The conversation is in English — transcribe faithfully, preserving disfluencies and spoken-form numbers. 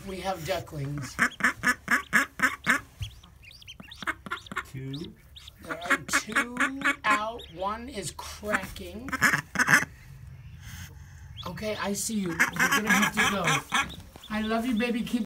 we have ducklings. Two. There are two out. One is cracking. Okay, I see you. You're gonna have to go. I love you, baby. Keep